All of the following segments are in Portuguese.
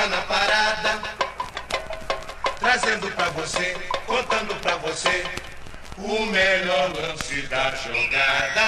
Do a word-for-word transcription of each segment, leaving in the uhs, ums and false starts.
tá na parada, trazendo pra você, contando pra você o melhor lance da jogada.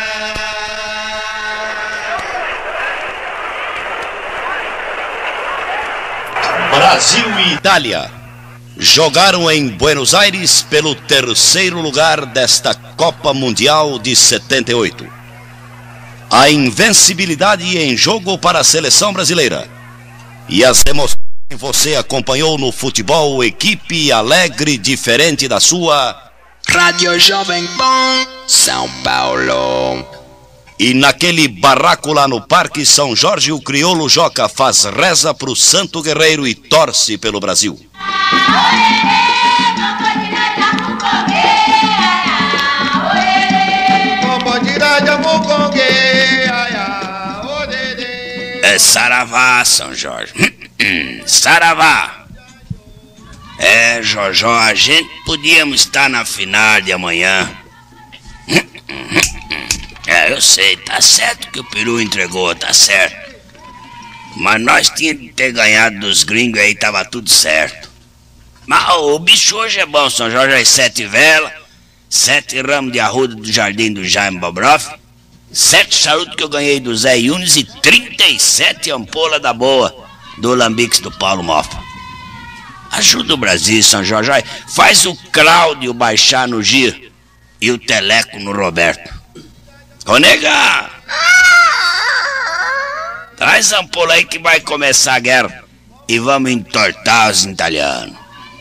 Brasil e Itália jogaram em Buenos Aires pelo terceiro lugar desta Copa Mundial de setenta e oito. A invencibilidade em jogo para a seleção brasileira e as emoções que você acompanhou no futebol, equipe alegre diferente da sua Rádio Jovem Pan São Paulo. E naquele barraco lá no Parque São Jorge, o crioulo Joca faz reza pro Santo Guerreiro e torce pelo Brasil. É saravá, São Jorge. Saravá. É, Jojó, a gente podíamos estar na final de amanhã. É, eu sei, tá certo que o Peru entregou, tá certo. Mas nós tínhamos que ter ganhado dos gringos aí, tava tudo certo. Mas oh, o bicho hoje é bom, São Jorge, as sete velas, sete ramos de arruda do jardim do Jaime Bobroff, sete charutos que eu ganhei do Zé Yunes e trinta e sete ampolas da boa do Lambix do Paulo Mofa. Ajuda o Brasil, São Jorge, faz o Cláudio baixar no Giro e o Teleco no Roberto. Ô nega, traz a ampola aí que vai começar a guerra e vamos entortar os italianos.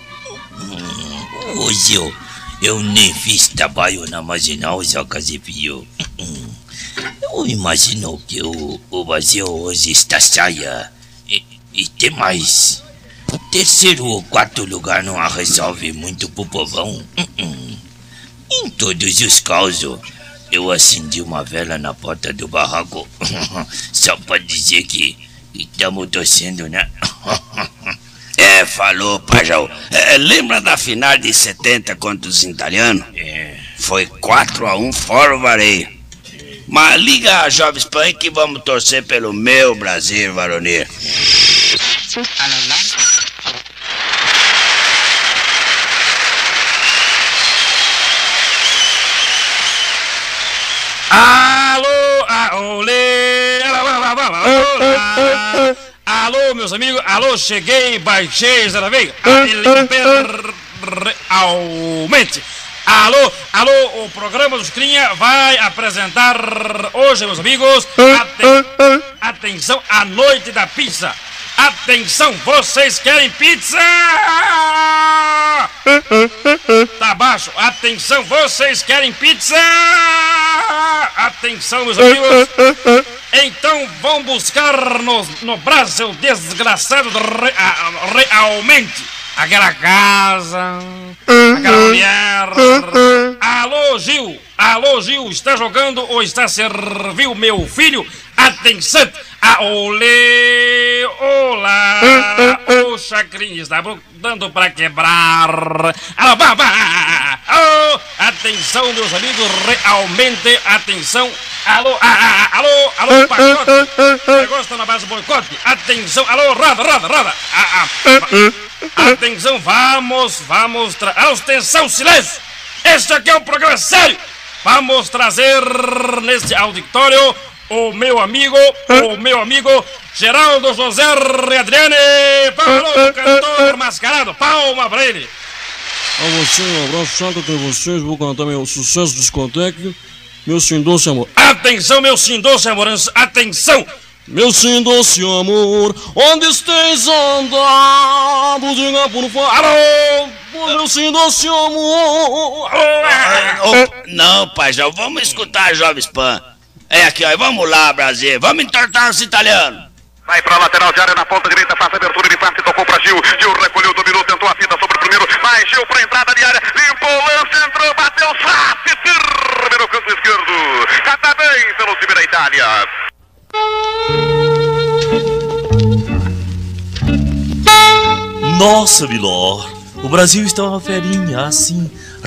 Hoje eu, eu nem fiz trabalho na marginal, já Casipio. Eu imagino que o, o Brasil hoje está saia e, e tem mais. Terceiro ou quarto lugar não resolve muito pro povão. Em todos os casos, eu acendi uma vela na porta do barraco só pra dizer que estamos torcendo, né? É, falou, Pajão. É, lembra da final de setenta contra os italianos? É. Foi quatro a um fora o vareio. Mas liga a Jovem Pan que vamos torcer pelo meu Brasil, varoneiro. Alô, aolê, alô, meus amigos, alô, cheguei, baixei, zero veio, aumente. Alô, alô, o programa dos Crinha vai apresentar hoje, meus amigos, aten atenção, a noite da pizza. Atenção, vocês querem pizza? Tá baixo. Atenção, vocês querem pizza? Atenção, meus amigos. Então vão buscar no, no Brasil desgraçado re, realmente aquela casa, aquela mulher. Alô, Gil. Alô, Gil, está jogando ou está servindo meu filho? Atenção! Aolê! Olá! O Chacrinha está dando para quebrar. Alô, babá! Oh, atenção, meus amigos, realmente, atenção! Alô, ah, ah, alô, alô, pacote! O negócio está na base do boicote! Atenção, alô, roda, roda, roda! Ah, ah. Atenção, vamos, vamos, tra... atenção, silêncio! Este aqui é um programa sério! Vamos trazer neste auditório o meu amigo, o meu amigo Geraldo José Adriane, Paulo, cantor mascarado, palma pra ele. A você, um abraço chato até vocês, vou cantar meu sucesso discoteca, meu sim doce amor. Atenção, meu sim doce amor, atenção! Meu sim doce amor, onde esteja andado, diga por favor. Alô, meu sim doce amor. Oh, não, Pajão, vamos escutar a Jovem Pan. É aqui, ó, vamos lá, Brasil, vamos entortar os italianos. Vai pra lateral de área na ponta direita, faz a abertura de passe, tocou pra Gil. Gil recolheu, dominou, tentou a fita sobre o primeiro. Vai Gil pra entrada de área, limpou o lance, entrou, bateu, sabe, terminou o canto esquerdo. Cata bem pelo time da Itália. Nossa, Milor, o Brasil está uma ferinha assim.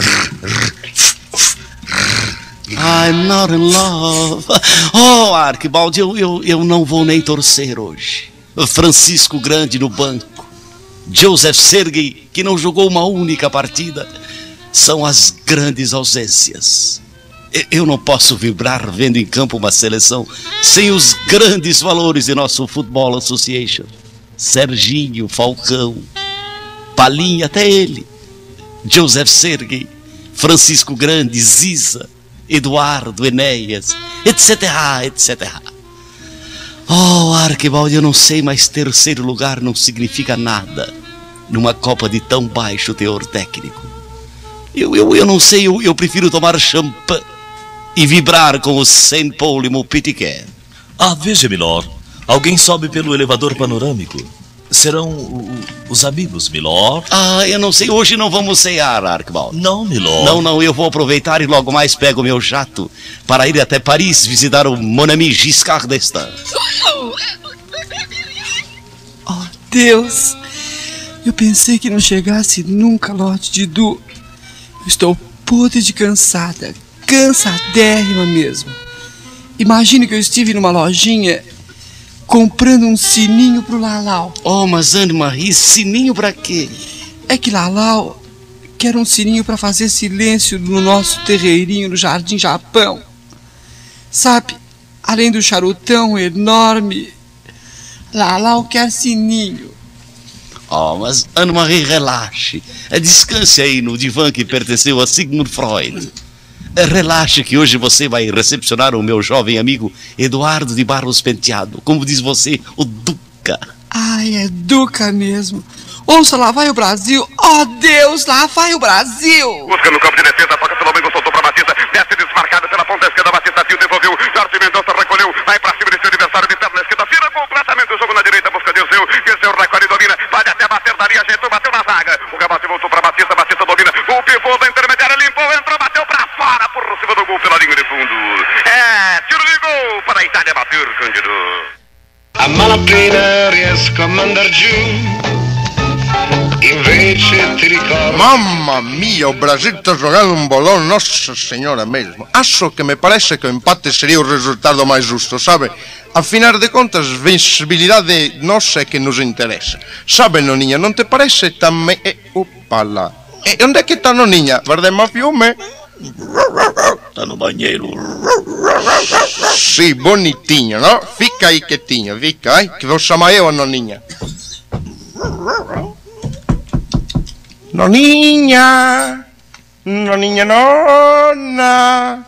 I'm not in love. Oh, Arquibaldi, eu, eu, eu não vou nem torcer hoje. Francisco Grande no banco, Joseph Sergei, que não jogou uma única partida. São as grandes ausências. Eu não posso vibrar vendo em campo uma seleção sem os grandes valores de nosso Football Association. Serginho, Falcão, Palinha, até ele, Joseph Sergei, Francisco Grande, Ziza, Eduardo, Enéas, etc, etcétera. Oh, Arquibaldi, eu não sei, mas terceiro lugar não significa nada numa Copa de tão baixo teor técnico. Eu, eu, eu não sei, eu, eu prefiro tomar champanhe e vibrar com o Saint Paul e o Pitiquet. Ah, veja, Milord. Alguém sobe pelo elevador panorâmico. Serão o, os amigos, Milord? Ah, eu não sei, hoje não vamos cear, Arquibaldi. Não, Milord. Não, não, eu vou aproveitar e logo mais pego o meu jato para ir até Paris visitar o mon ami Giscard d'Estaing. Oh, Deus! Eu pensei que não chegasse nunca, Lorde Didu. Estou podre de cansada, cansadérrima mesmo. Imagine que eu estive numa lojinha comprando um sininho pro Lalau. Oh, mas Anne-Marie, sininho pra quê? É que Lalau quer um sininho pra fazer silêncio no nosso terreirinho no Jardim Japão. Sabe, além do charutão enorme, Lalau quer sininho. Oh, mas Anne-Marie, relaxe. Descanse aí no divã que pertenceu a Sigmund Freud. Relaxe que hoje você vai recepcionar o meu jovem amigo Eduardo de Barros Penteado. Como diz você, o Duca. Ai, é Duca mesmo. Ouça, lá vai o Brasil. Oh, Deus, lá vai o Brasil. Busca no campo de defesa, toca pelo meio, soltou para Batista. Desce desmarcada pela ponta esquerda, Batista viu, devolveu. Jorge Mendonça recolheu, vai para cima de seu adversário, de perna esquerda. Vira completamente o jogo na direita, busca de seu. Desceu, recolhe, domina. Pode até bater, daria jeito, bateu na zaga. O Gabate voltou para Batista, Batista domina. O pivô da intermediária limpou, entrou, bateu para fora, por cima do gol pela linha de fundo. É, tiro de gol para a Itália bater, Cândido. A malappena riesco a mandar giù, invece ti ricordo. Mamma mia, o Brasil está jogando um bolão, nossa senhora mesmo. Acho que me parece que o empate seria o resultado mais justo, sabe? Afinal de contas, vencibilidade nossa é que nos interessa. Sabe, Noninha, não te parece também... Eh, opa lá. E onde é que está Noninha? Guarda a fiume? Tá no banheiro. Sì, bonitinho, no? Fica aí quietinho, fica, eh? Que vou chamar eu a Noninha. Noninha! Noninha nonna!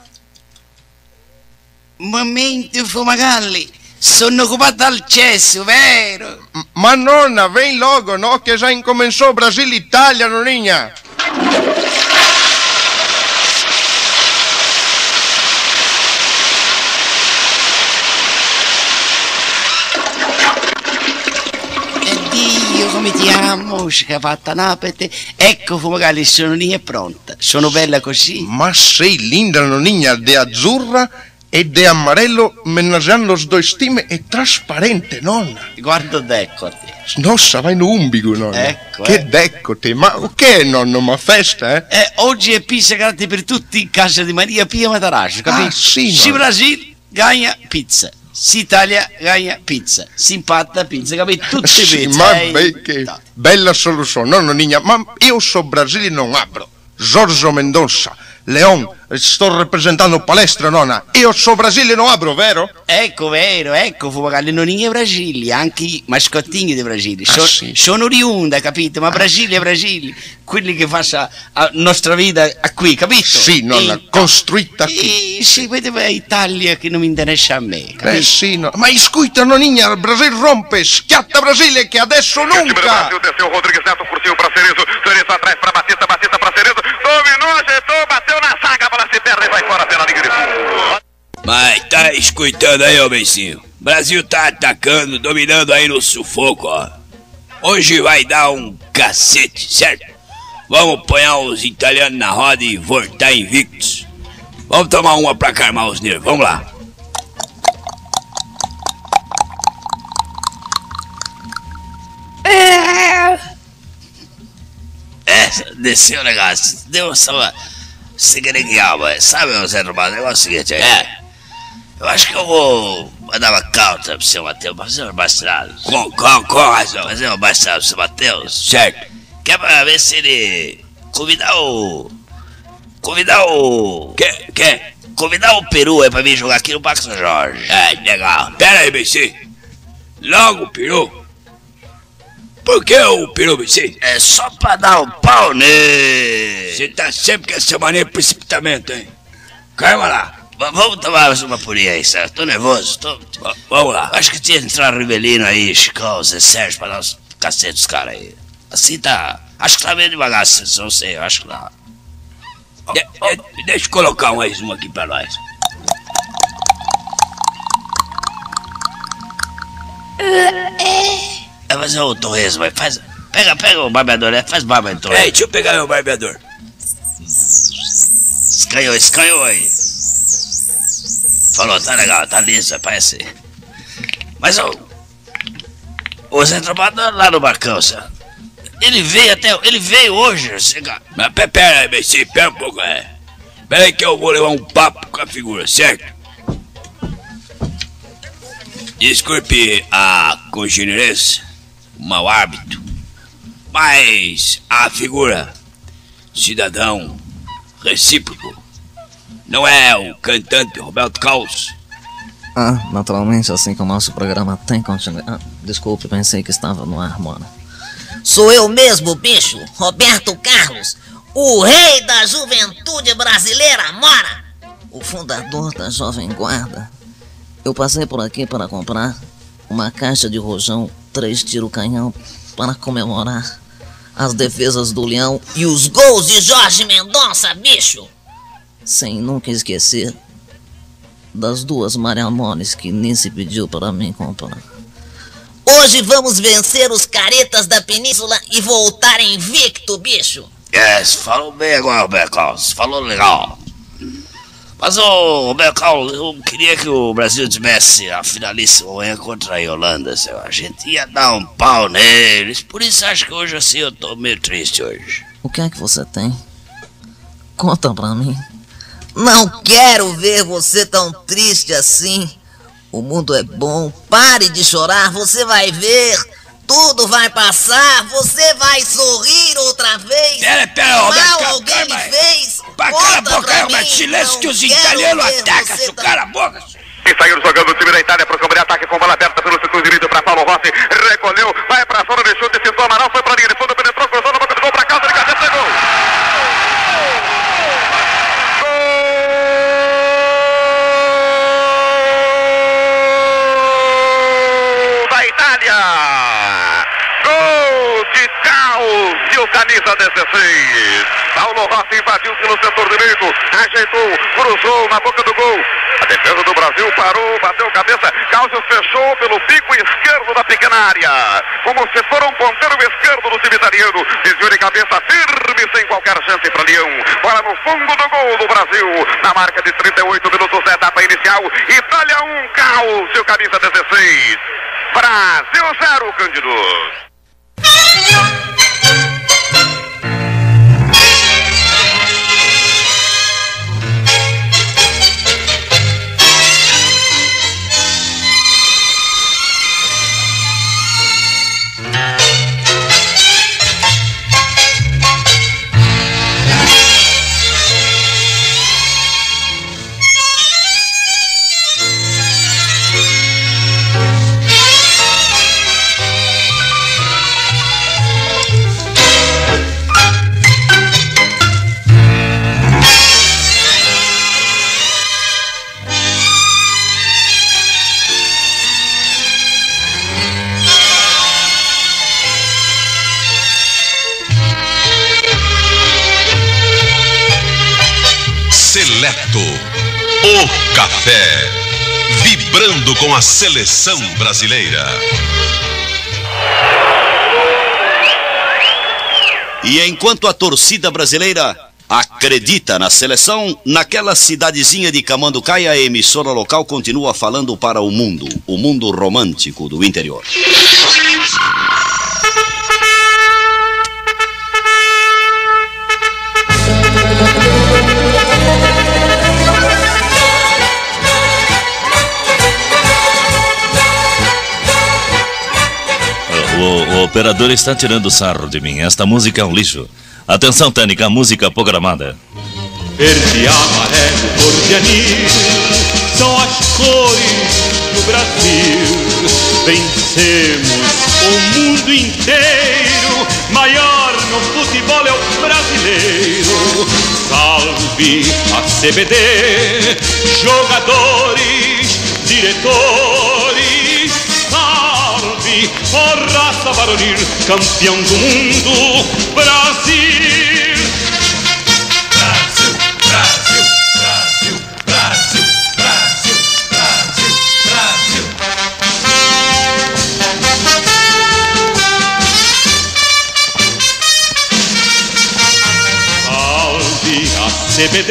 Momento, Fumagalli. Sono occupata al cesso, vero? Ma nonna, vem logo, no? Che già incominciò Brasil-Italia, Noninha! Dio, come ti amo, scappata Napete. Ecco, Fumagalli, Noninha è pronta. Sono bella così? Ma sei linda, Noninha, de azzurra e de amarelo, menaggiando os dois times, è trasparente, nonna. Guarda decote. Nossa, vai no umbigo, nonna. Ecco, Che eh. decote, ma o che è, nonno? Ma festa, eh? Eh, oggi è pizza gratis per tutti in casa di Maria Pia Matarazzo, capito? Ah, sì, Se nonna. Brasil ganha pizza, se Italia ganha pizza, si impatta pizza, capito? Tutte Sì, pizze. ma eh. beh, che bella soluzione, no, Noninha, ma io so Brasile non apro. Giorgio Mendonça, Leon, sto rappresentando palestra, nonna. Io so Brasile non apro, vero? Ecco, vero, ecco, Fumagalli, non è Brasile, anche i mascottini di Brasile. Ah, So- sì. Sono oriunda, capito? Ma Brasile è Brasile, quelli che fanno la nostra vita a qui, capito? Sì, nonna, E- costruita qui. E sì, poi è Italia che non mi interessa a me, capito? Eh sì, no. Ma ascolta, Noninha, il Brasile rompe, schiatta Brasile che adesso Time do nunca! Brasil desceu, Rodrigues Neto curtiu para Cerezo, Cerezo atrás para Batista, Batista para Cerezo, dominou, ajeitou, bateu na zaga, bola se perde e vai fora pela linha de fundo. Mas tá escutando aí, ô Bencinho? Brasil tá atacando, dominando aí no sufoco, ó. Hoje vai dar um cacete, certo? Vamos apanhar os italianos na roda e voltar invictos. Vamos tomar uma pra acalmar os nervos, vamos lá. É, desceu o negócio, deu só uma segregueada, sabe, Zé Romano? O negócio é o seguinte, é, eu acho que eu vou Mandava calça pro seu Matheus, pra fazer uma bastrada. Com, com, com razão. Fazer uma bastrada pro seu Matheus. Certo. Que é pra ver se ele convidar o... Convidar o... Que, que? Convidar o Peru aí pra vir jogar aqui no Parque São Jorge. É, legal. Pera aí, B C. Logo o Peru? Por que o Peru, B C? É só pra dar um pau nele. Você tá sempre com essa mania de precipitamento, hein? Calma lá. V vamos tomar mais uma purinha aí, certo? Tô nervoso, tô... V vamos lá. Acho que tinha que entrar Rivelino aí, Chicão, Zé Sérgio, pra dar uns cacete dos caras aí. Assim tá... Acho que tá meio devagar, não sei, eu acho que tá... De, de, deixa eu colocar mais uma aqui pra nós. É fazer o torresmo aí, faz... Pega, pega o barbeador, né? Faz barba aí, torresmo. Ei, deixa eu pegar meu barbeador. Escanhou, escanhou aí. Falou, tá legal, tá liso, parece. Mas o... O Zé Trabalhador lá no Barcão, senhor. Ele veio até... Ele veio hoje, senhor. Mas pera aí, B C, pera um pouco, é. Pera aí que eu vou levar um papo com a figura, certo? Desculpe a congenerência, o mau hábito, mas a figura, cidadão recíproco, não é o cantante Roberto Carlos? Ah, naturalmente, assim que o nosso programa tem continuidade. Ah, desculpe, pensei que estava no ar, mano. Sou eu mesmo, bicho, Roberto Carlos, o rei da juventude brasileira, mora! O fundador da Jovem Guarda. Eu passei por aqui para comprar uma caixa de rojão, três tiro canhão, para comemorar as defesas do Leão e os gols de Jorge Mendonça, bicho! Sem nunca esquecer das duas Mariamones que Nice pediu para mim comprar. Hoje vamos vencer os caretas da península e voltar invicto, bicho! É, yes, falou bem agora, Roberto Carlos, falou legal. Mas, ô, Roberto Carlos, eu queria que o Brasil tivesse a finalíssima amanhã contra a Holanda, senhor. A gente ia dar um pau neles, por isso acho que hoje assim eu tô meio triste hoje. O que é que você tem? Conta pra mim. Não quero ver você tão triste assim. O mundo é bom, pare de chorar, você vai ver. Tudo vai passar, você vai sorrir outra vez. Pera, pera, Roberto, mal calma, alguém calma. me fez. Pra cala a boca aí, Roberto, silêncio que os italianos atacam, seu cara a boca. E saiu jogando o time da Itália para o campo de ataque com bola aberta pelo setor direito para Paulo Rossi. Recolheu, vai para a zona de chute, tentou Amaral, foi para a linha de fundo, penetrou, cruzou na boca do gol para casa, de cabeça, é gol. Gol da Itália. Gol de Caos e o camisa dezesseis. Paulo Rossi invadiu pelo setor direito, ajeitou, cruzou na boca do gol. A defesa do Brasil parou, bateu cabeça. Cássio fechou pelo pico esquerdo da pequena área, como se for um ponteiro esquerdo do time italiano. Desviou de cabeça firme, sem qualquer chance para Leão. Bola no fundo do gol do Brasil, na marca de trinta e oito minutos da etapa inicial. Itália um, Cássio, camisa dezesseis. Brasil zero, Cândido. Seleto, o café, vibrando com a seleção brasileira. E enquanto a torcida brasileira acredita na seleção, naquela cidadezinha de Camanducaia, a emissora local continua falando para o mundo, o mundo romântico do interior. operador está tirando sarro de mim. Esta música é um lixo. Atenção, técnica, música programada. Verde, amarelo, cor de anil, são as cores do Brasil. Vencemos o mundo inteiro, maior no futebol é o brasileiro. Salve a C B D, jogadores, diretores. Salve a raça varonil, campeão do mundo, Brasil. C B D,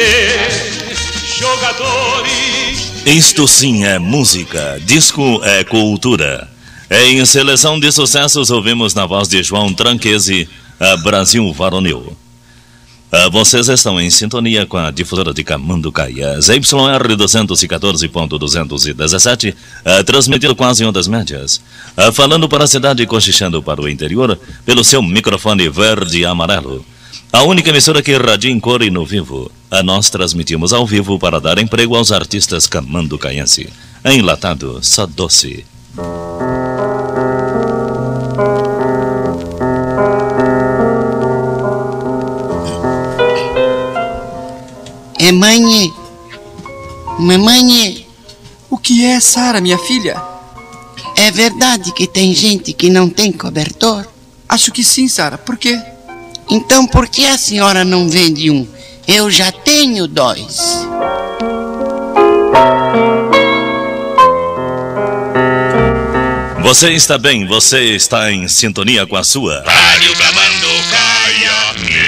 jogadores. Isto sim é música, disco é cultura. Em seleção de sucessos ouvimos na voz de João Tranquese, a Brasil Varonil. Vocês estão em sintonia com a difusora de Camanducaia, Z Y R duzentos e quatorze ponto duzentos e dezessete, transmitido quase em ondas médias, falando para a cidade e cochichando para o interior pelo seu microfone verde e amarelo. A única emissora que irradia em cor e no vivo. A nós transmitimos ao vivo para dar emprego aos artistas camanducaiense. Enlatado, só doce. É mãe. Mamãe. O que é, Sara, minha filha? É verdade que tem gente que não tem cobertor? Acho que sim, Sara. Por quê? Então por que a senhora não vende um? Eu já tenho dois. Você está bem, você está em sintonia com a sua Rádio Camanducaia.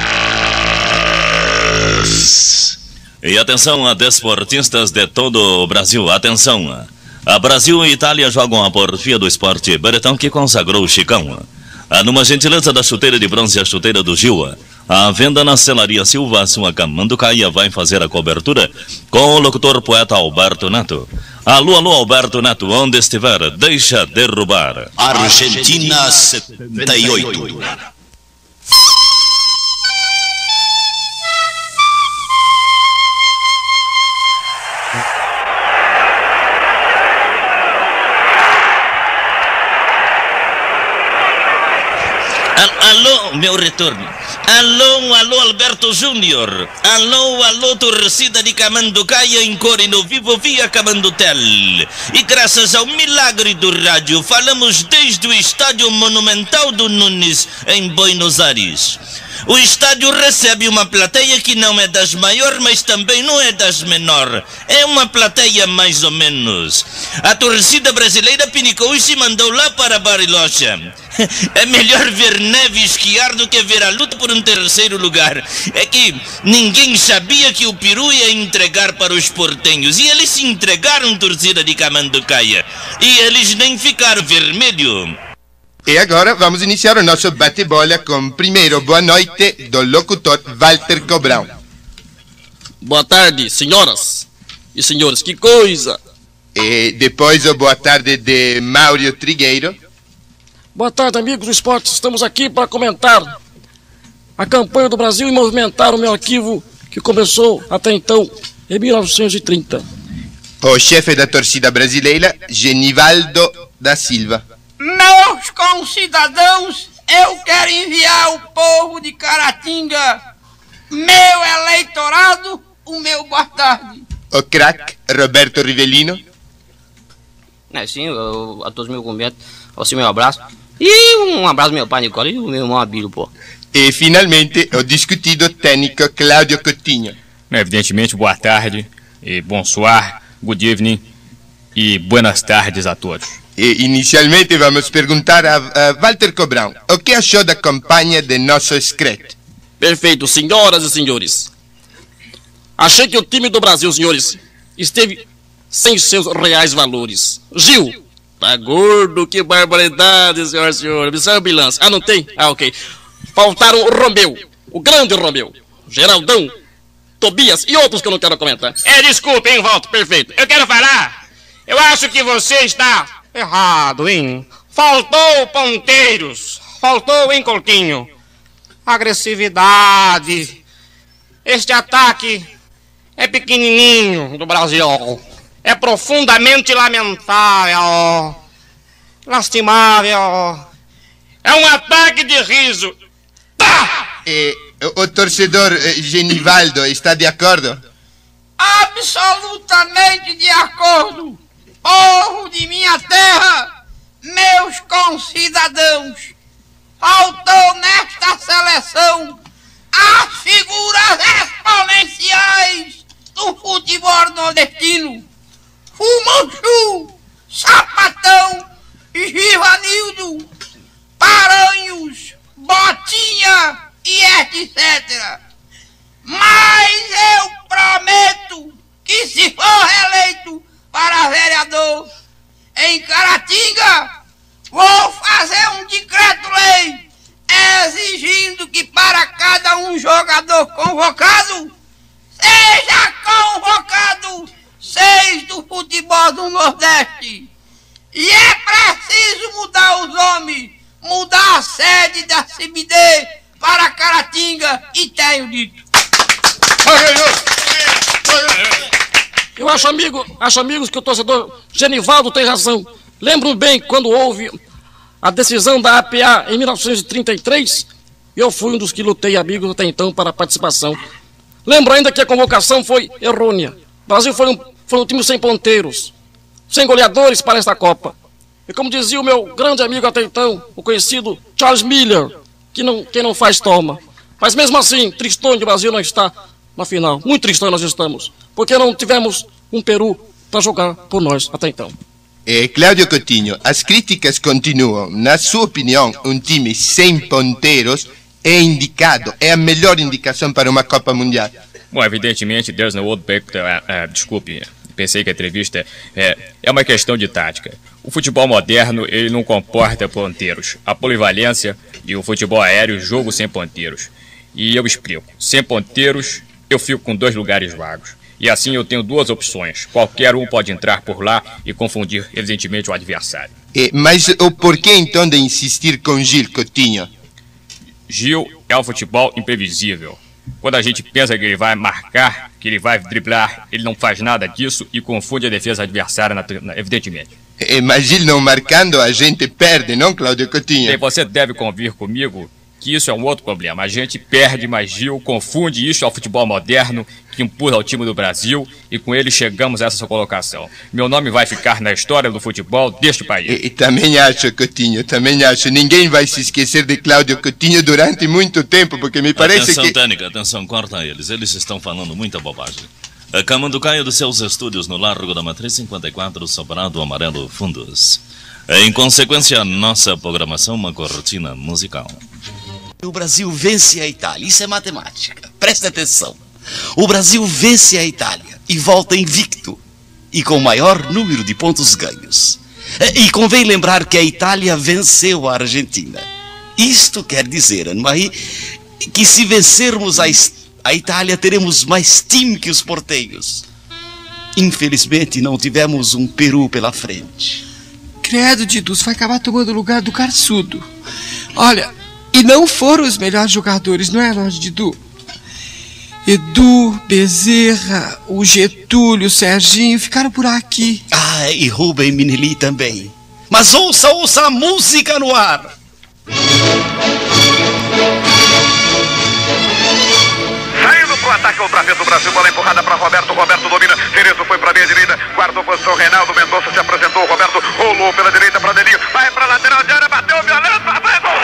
E atenção a desportistas de todo o Brasil, atenção. A Brasil e Itália jogam a porfia do esporte Beretão que consagrou o Chicão. Numa gentileza da chuteira de bronze, a chuteira do Gil, a venda na Celaria Silva, a sua Camanducaia vai fazer a cobertura com o locutor poeta Alberto Neto. Alô, alô, Alberto Neto, onde estiver, deixa derrubar. Argentina setenta e oito. Alô, meu retorno. Alô, alô, Alberto Júnior. Alô, alô, torcida de Camanducaia em cor e no vivo via Camandutel. E graças ao milagre do rádio, falamos desde o Estádio Monumental do Nunes, em Buenos Aires. O estádio recebe uma plateia que não é das maiores, mas também não é das menores. É uma plateia mais ou menos. A torcida brasileira pinicou e se mandou lá para Bariloche. É melhor ver neve esquiar do que ver a luta por um terceiro lugar. É que ninguém sabia que o peru ia entregar para os portenhos. E eles se entregaram, torcida de Camanducaia. E eles nem ficaram vermelho. E agora vamos iniciar o nosso bate-bola com primeiro boa noite do locutor Walter Cobrão. Boa tarde, senhoras e senhores, que coisa! E depois o boa tarde de Mário Trigueiro. Boa tarde, amigos do esporte, estamos aqui para comentar a campanha do Brasil e movimentar o meu arquivo que começou até então em mil novecentos e trinta. O chefe da torcida brasileira, Genivaldo da Silva. Meus concidadãos, eu quero enviar ao povo de Caratinga, meu eleitorado, o meu boa tarde. O craque, Roberto Rivellino. É, sim, eu, a todos meus cumprimentos, assim, meu abraço. E um abraço ao meu pai Nicola e o meu irmão Abílio, pô. E finalmente, o discutido técnico Cláudio Coutinho. Evidentemente, boa tarde, e bonsoir, good evening e buenas tardes a todos. E inicialmente vamos perguntar a, a Walter Cobrão o que achou da campanha de nosso Screte. Perfeito, senhoras e senhores. Achei que o time do Brasil, senhores, esteve sem seus reais valores. Gil, tá gordo, que barbaridade, senhoras e senhores. Me sai o bilanço. Ah, não tem? Ah, ok. Faltaram o Romeu, o grande Romeu, Geraldão, Tobias e outros que eu não quero comentar. É, desculpa, hein, Walter. Perfeito. Eu quero falar. Eu acho que você está errado, hein? Faltou ponteiros, faltou em Coutinho. Agressividade. Este ataque é pequenininho do Brasil. É profundamente lamentável. Lastimável. É um ataque de riso. Eh, o, o torcedor eh, Genivaldo está de acordo? Absolutamente de acordo. Povo de minha terra, meus concidadãos, faltou nesta seleção as figuras exponenciais do futebol nordestino. Fumanchu, Sapatão, Givanildo, Paranhos, Botinha e etcétera. Mas eu prometo que, se for reeleito para vereador em Caratinga, vou fazer um decreto-lei exigindo que para cada um jogador convocado seja convocado seis do futebol do Nordeste. E é preciso mudar os homens, mudar a sede da C B D para Caratinga, e tenho dito. Eu acho, amigo, acho, amigos, que o torcedor Genivaldo tem razão. Lembro bem quando houve a decisão da A P A em mil novecentos e trinta e três, eu fui um dos que lutei, amigos, até então, para a participação. Lembro ainda que a convocação foi errônea. O Brasil foi um, foi um time sem ponteiros, sem goleadores para esta Copa. E como dizia o meu grande amigo até então, o conhecido Charles Miller, que não, quem não faz toma. Mas mesmo assim, tristonho o Brasil não está na final. Muito tristonho nós estamos, porque não tivemos um Peru para jogar por nós até então. Eh, Cláudio Coutinho, as críticas continuam. Na sua opinião, um time sem ponteiros é indicado, é a melhor indicação para uma Copa Mundial? Bom, evidentemente, there's no old back, uh, uh, desculpe, pensei que a entrevista é, é uma questão de tática. O futebol moderno, ele não comporta ponteiros. A polivalência e o futebol aéreo, jogo sem ponteiros. E eu explico, sem ponteiros, eu fico com dois lugares vagos. E assim eu tenho duas opções. Qualquer um pode entrar por lá e confundir, evidentemente, o adversário. Eh, mas o porquê então de insistir com Gil, Coutinho? Gil é um futebol imprevisível. Quando a gente pensa que ele vai marcar, que ele vai driblar, ele não faz nada disso e confunde a defesa adversária, evidentemente. Eh, mas Gil não marcando, a gente perde, não, Cláudio Coutinho? Bem, você deve convir comigo que isso é um outro problema. A gente perde, mas Gil confunde isso ao futebol moderno que impulsa ao time do Brasil, e com ele chegamos a essa colocação. Meu nome vai ficar na história do futebol deste país. E, e também acho, Coutinho, também acho. Ninguém vai se esquecer de Cláudio Coutinho durante muito tempo, porque me parece atenção, que... Atenção, Tênica, atenção, corta eles. Eles estão falando muita bobagem. Camanducaia dos seus estúdios no Largo da Matriz cinquenta e quatro, Sobrado Amarelo Fundos. Em consequência, nossa programação, uma cortina musical. O Brasil vence a Itália, isso é matemática, presta atenção. O Brasil vence a Itália e volta invicto e com o maior número de pontos ganhos. E convém lembrar que a Itália venceu a Argentina. Isto quer dizer, Anne-Marie, que se vencermos a, a Itália teremos mais time que os portenhos. Infelizmente não tivemos um Peru pela frente. Credo, Didus, vai acabar tomando o lugar do Carçudo. Olha, e não foram os melhores jogadores, não é, Lorde Didu? Edu, Bezerra, o Getúlio, o Serginho ficaram por aqui. Ah, e Rubem Minelli também. Mas ouça, ouça a música no ar. Saindo pro ataque outra vez o Brasil, bola empurrada para Roberto, Roberto domina, Cerezo foi pra meia direita, guardou posição, Reinaldo Mendonça se apresentou, Roberto rolou pela direita para Delinho, vai pra lateral de área, bateu violento, vai gol!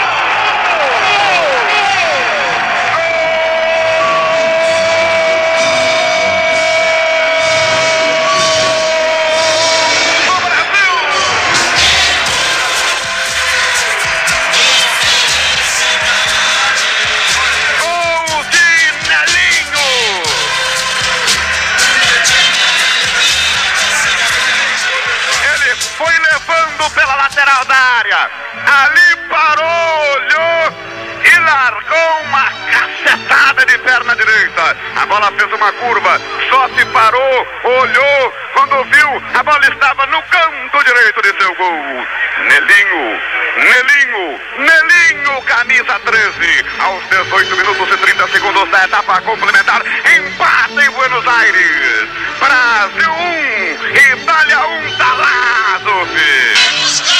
Pela lateral da área, ali parou, olhou e largou uma cacetada de perna direita. A bola fez uma curva, só se parou, olhou, quando viu, a bola estava no canto direito de seu gol. Nelinho, Nelinho, Nelinho, camisa treze, aos dezoito minutos e trinta segundos da etapa complementar, empate em Buenos Aires. Brasil um, Itália um, tá lá, Zufi.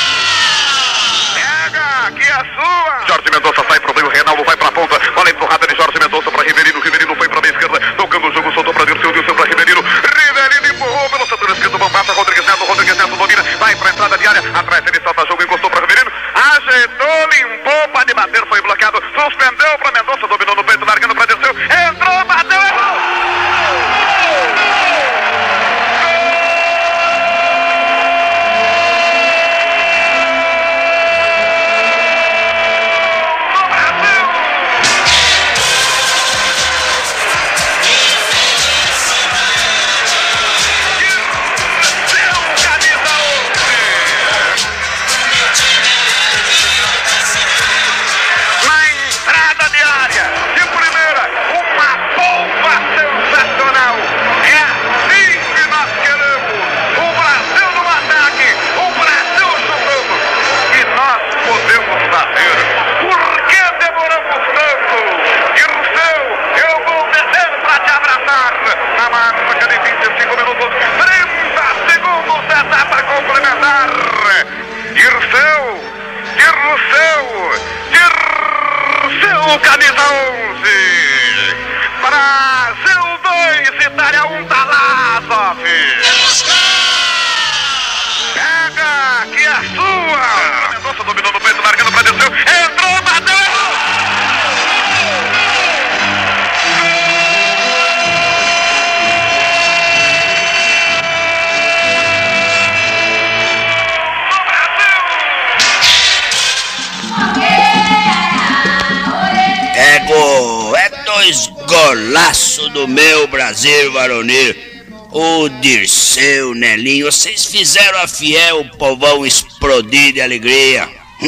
Pega, aqui é a sua. Jorge Mendonça sai pro meio, Reinaldo vai pra ponta, bola empurrada de Jorge Mendonça pra Riverino, Riverino foi pra meia esquerda, tocando o jogo, soltou pra Dirceu, Dirceu pra Riverino, Riverino empurrou pelo setor esquerdo, Bombassa, Rodrigues Neto, Rodrigues Neto domina, vai pra entrada de área, atrás ele salta jogo, encostou pra Riverino, ajeitou, limpou, pra debater, foi bloqueado, suspendeu pra Mendonça, dominou no peito, largando pra Dirceu, entrou, bateu, errou! Camisa onze, Brasil dois, Itália um, tá lá, Zoff. Pega, que é a sua. Mendonça dominou no peito, largando pra Dirceu, entrou, bateu, errou. É gol, é dois golaços do meu Brasil varonil. O Dirceu, o Nelinho, vocês fizeram a fiel, o povão explodir de alegria.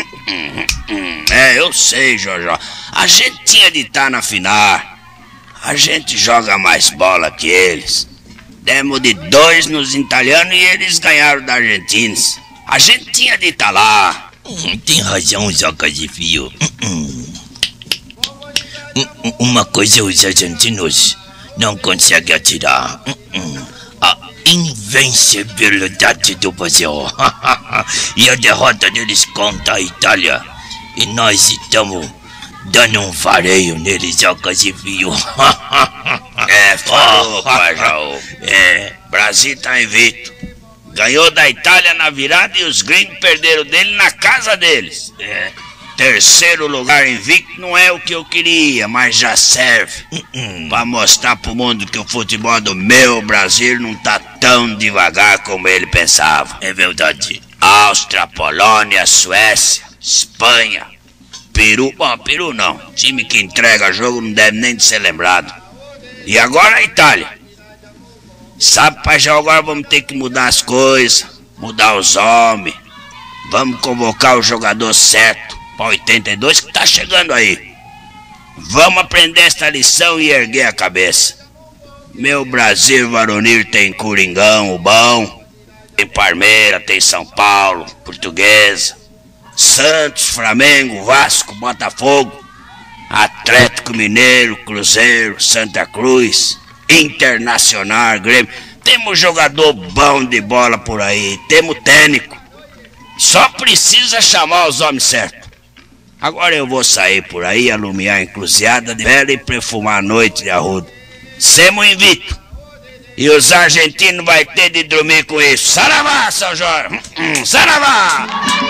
É, eu sei, Jorjó. A gente tinha de estar na final. A gente joga mais bola que eles. Demos de dois nos italianos e eles ganharam da Argentina. A gente tinha de estar lá. Tem razão, Zoca de Fio. Uma coisa os argentinos não conseguem atirar: a invencibilidade do Brasil. E a derrota deles contra a Itália. E nós estamos dando um vareio neles, Zoca de Fio. É, falou, Pajau. É, Brasil tá invicto. Ganhou da Itália na virada e os gringos perderam dele na casa deles. É. Terceiro lugar invicto não é o que eu queria, mas já serve pra mostrar pro mundo que o futebol do meu Brasil não tá tão devagar como ele pensava. É verdade. Áustria, Polônia, Suécia, Espanha, Peru. Bom, Peru não. Time que entrega jogo não deve nem de ser lembrado. E agora a Itália. Sabe, Pajão, agora vamos ter que mudar as coisas, mudar os homens. Vamos convocar o jogador certo para oitenta e dois que tá chegando aí. Vamos aprender esta lição e erguer a cabeça. Meu Brasil varonil tem Coringão, o bom. Tem Palmeiras, tem São Paulo, Portuguesa, Santos, Flamengo, Vasco, Botafogo, Atlético Mineiro, Cruzeiro, Santa Cruz, Internacional, Grêmio. Temos jogador bom de bola por aí, temos técnico. Só precisa chamar os homens certos. Agora eu vou sair por aí, alumiar a encruzilhada de vela e perfumar a noite de arruda. Semos invicto. E os argentinos vai ter de dormir com isso. Saravá, São Jorge! Saravá!